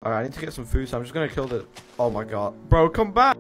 Alright, I need to get some food, so I'm just gonna kill the... Oh my god. Bro, come back!